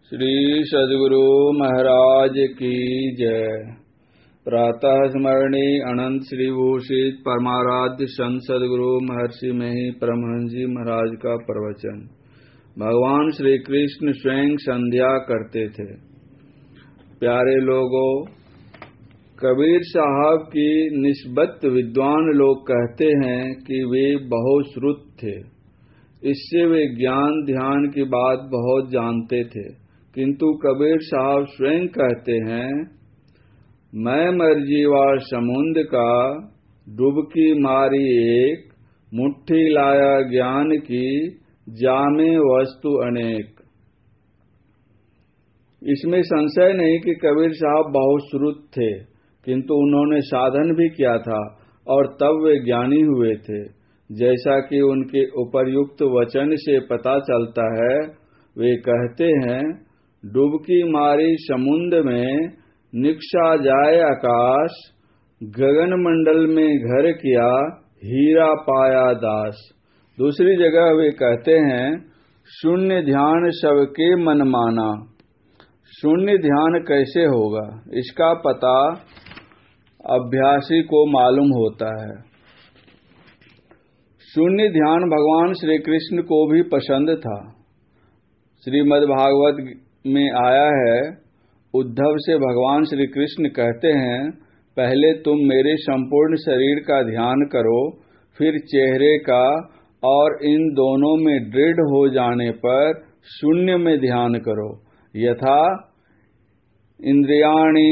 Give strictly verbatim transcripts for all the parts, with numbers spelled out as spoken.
श्री सद्गुरु महाराज की जय। प्रातः स्मरणीय अनंत श्री भूषित परमाराध्य संत सद्गुरु महर्षि मही परमहंस जी महाराज का प्रवचन। भगवान श्री कृष्ण स्वयं संध्या करते थे। प्यारे लोगों, कबीर साहब की निस्बत विद्वान लोग कहते हैं कि वे बहुत श्रुत थे। इससे वे ज्ञान ध्यान की बात बहुत जानते थे। किंतु कबीर साहब स्वयं कहते हैं, मैं मर्जीवा समुद्र का डुबकी मारी एक, मुट्ठी लाया ज्ञान की जामे वस्तु अनेक। इसमें संशय नहीं कि कबीर साहब बहुत श्रुत थे, किंतु उन्होंने साधन भी किया था और तब वे ज्ञानी हुए थे। जैसा कि उनके उपर्युक्त वचन से पता चलता है, वे कहते हैं, डुबकी मारी समुद्र में निकसा जाए आकाश, गगन मंडल में घर किया हीरा पाया दास। दूसरी जगह वे कहते हैं, शून्य ध्यान सबके मन माना। शून्य ध्यान कैसे होगा, इसका पता अभ्यासी को मालूम होता है। शून्य ध्यान भगवान श्री कृष्ण को भी पसंद था। श्रीमद् भागवत में आया है, उद्धव से भगवान श्री कृष्ण कहते हैं, पहले तुम मेरे संपूर्ण शरीर का ध्यान करो, फिर चेहरे का, और इन दोनों में दृढ़ हो जाने पर शून्य में ध्यान करो। यथा इंद्रियाणि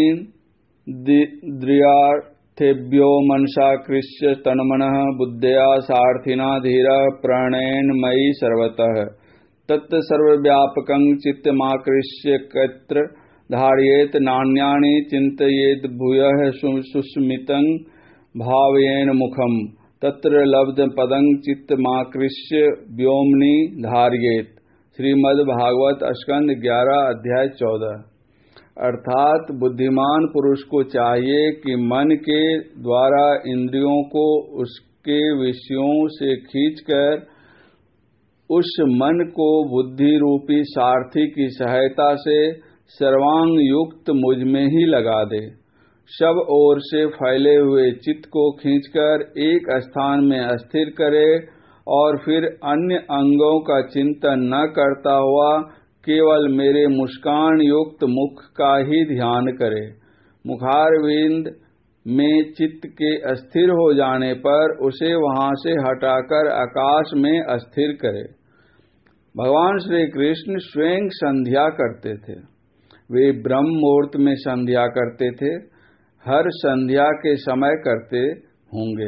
द्रियार्थेभ्यो मनसा कृष्य तन्मनः बुद्धया सार्थिना धीरा प्राणेन मयि सर्वतः तत् सर्वव्यापकं चित्तमाकृष्य कत्र धारयेत नान्यानि चिन्तयेत भूयः सुस्मितं भावयेन मुखम तत्र लब्ध पदं चित्तमाकृष्य व्योमनि धारयेत। श्रीमद् भागवत स्कंद ग्यारह अध्याय चौदह। अर्थात बुद्धिमान पुरुष को चाहिए कि मन के द्वारा इंद्रियों को उसके विषयों से खींचकर उस मन को बुद्धि रूपी सारथी की सहायता से सर्वांग युक्त मुझ में ही लगा दे। सब ओर से फैले हुए चित्त को खींचकर एक स्थान में स्थिर करे और फिर अन्य अंगों का चिंतन न करता हुआ केवल मेरे मुस्कान युक्त मुख का ही ध्यान करे। मुखारविंद में चित्त के अस्थिर हो जाने पर उसे वहां से हटाकर आकाश में अस्थिर करे। भगवान श्री कृष्ण स्वयं संध्या करते थे। वे ब्रह्म मुहूर्त में संध्या करते थे। हर संध्या के समय करते होंगे।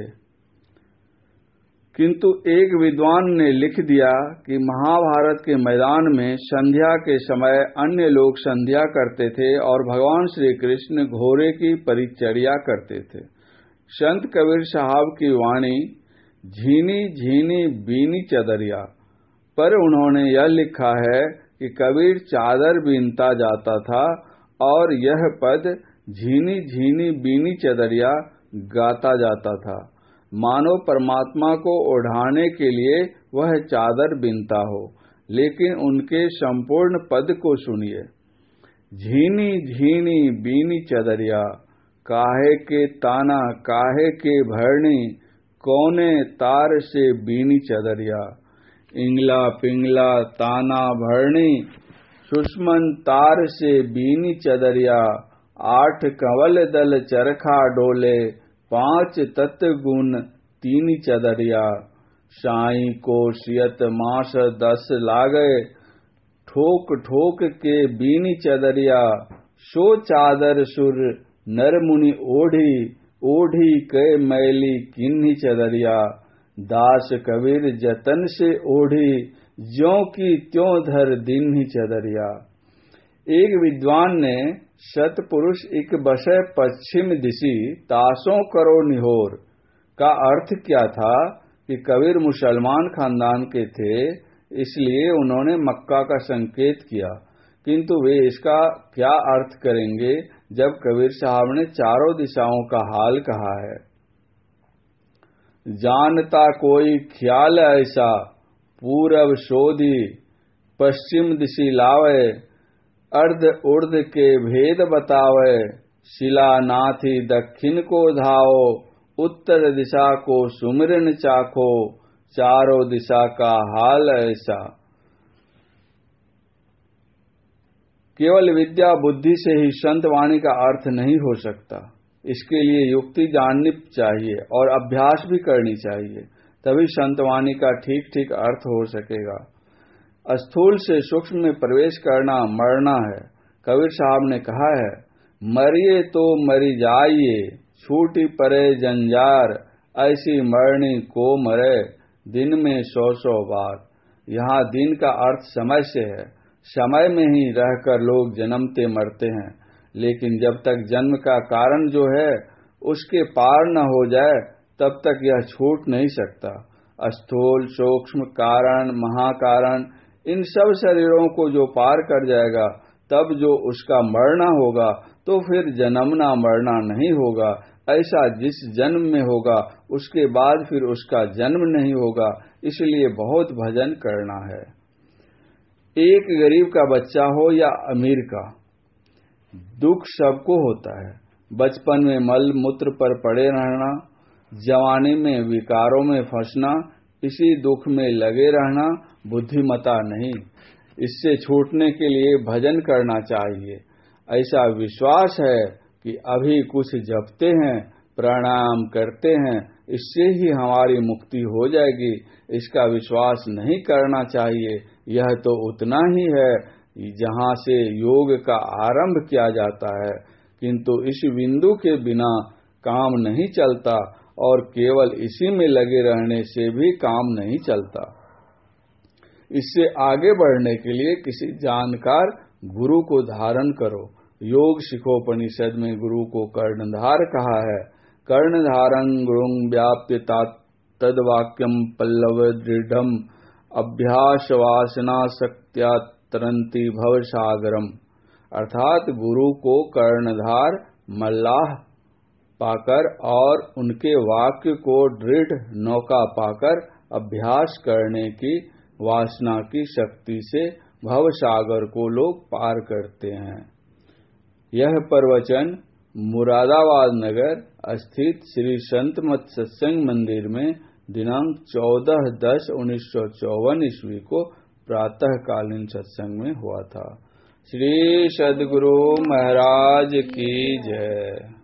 किंतु एक विद्वान ने लिख दिया कि महाभारत के मैदान में संध्या के समय अन्य लोग संध्या करते थे और भगवान श्री कृष्ण घोड़े की परिचर्या करते थे। संत कबीर साहब की वाणी झीनी झीनी बीनी चदरिया, पर उन्होंने यह लिखा है कि कबीर चादर बीनता जाता था और यह पद झीनी झीनी बीनी चदरिया गाता जाता था, मानो परमात्मा को ओढ़ाने के लिए वह चादर बिनता हो। लेकिन उनके संपूर्ण पद को सुनिए। झीनी झीनी बीनी चदरिया, काहे के ताना काहे के भरणी, कौने तार से बीनी चदरिया। इंगला पिंगला ताना भरणी, सुषमन तार से बीनी चदरिया। आठ कंवल दल चरखा डोले, पांच तत्व गुण तीन चदरिया। साई को सियत मास दस लागे, ठोक ठोक के बीनी चदरिया। सो चादर सुर नर मुनि ओढ़ी, ओढ़ी के मैली किन्ही चदरिया। दास कबीर जतन से ओढ़ी, ज्यों की त्यों धर दिन्ही चदरिया। एक विद्वान ने सतपुरुष एक बसे पश्चिम दिशि तासों करो निहोर का अर्थ क्या था कि कबीर मुसलमान खानदान के थे, इसलिए उन्होंने मक्का का संकेत किया। किंतु वे इसका क्या अर्थ करेंगे जब कबीर साहब ने चारों दिशाओं का हाल कहा है। जानता कोई ख्याल ऐसा, पूरब शोधी पश्चिम दिशि लावे, अर्ध उर्ध के भेद बतावे, शिलानाथी दक्षिण को धाओ, उत्तर दिशा को सुमिरन चाखो, चारों दिशा का हाल ऐसा। केवल विद्या बुद्धि से ही संत वाणी का अर्थ नहीं हो सकता। इसके लिए युक्ति जाननी चाहिए और अभ्यास भी करनी चाहिए, तभी संत वाणी का ठीक ठीक अर्थ हो सकेगा। स्थूल से सूक्ष्म में प्रवेश करना मरना है। कबीर साहब ने कहा है, मरिए तो मरी जाइए, छूटी परे जंजार, ऐसी मरनी को मरे, दिन में सौ सौ बार। यहाँ दिन का अर्थ समय से है। समय में ही रहकर लोग जन्मते मरते हैं, लेकिन जब तक जन्म का कारण जो है उसके पार न हो जाए तब तक यह छूट नहीं सकता। स्थूल, सूक्ष्म, कारण, महाकारण, इन सब शरीरों को जो पार कर जाएगा तब जो उसका मरना होगा तो फिर जन्मना मरना नहीं होगा। ऐसा जिस जन्म में होगा उसके बाद फिर उसका जन्म नहीं होगा। इसलिए बहुत भजन करना है। एक गरीब का बच्चा हो या अमीर का, दुख सबको होता है। बचपन में मल मूत्र पर पड़े रहना, जवानी में विकारों में फंसना, इसी दुख में लगे रहना बुद्धिमता नहीं। इससे छूटने के लिए भजन करना चाहिए। ऐसा विश्वास है कि अभी कुछ जपते हैं, प्रणाम करते हैं, इससे ही हमारी मुक्ति हो जाएगी, इसका विश्वास नहीं करना चाहिए। यह तो उतना ही है जहाँ से योग का आरंभ किया जाता है, किंतु इस बिंदु के बिना काम नहीं चलता और केवल इसी में लगे रहने से भी काम नहीं चलता। इससे आगे बढ़ने के लिए किसी जानकार गुरु को धारण करो। योग शिखोपनिषद में गुरु को कर्णधार कहा है। कर्णधारं गुरुं व्याप्य तद्वाक्यम पल्लव दृढ़म, अभ्यास वासना शक्त्या तरंती भवसागरम। अर्थात गुरु को कर्णधार मल्लाह पाकर और उनके वाक्य को दृढ़ नौका पाकर अभ्यास करने की वासना की शक्ति से भवसागर को लोग पार करते हैं। यह प्रवचन मुरादाबाद नगर स्थित श्री संत मत सत्संग मंदिर में दिनांक चौदह दस उन्नीस सौ चौवन ईस्वी को प्रातःकालीन सत्संग में हुआ था। श्री सद्गुरु महाराज की जय।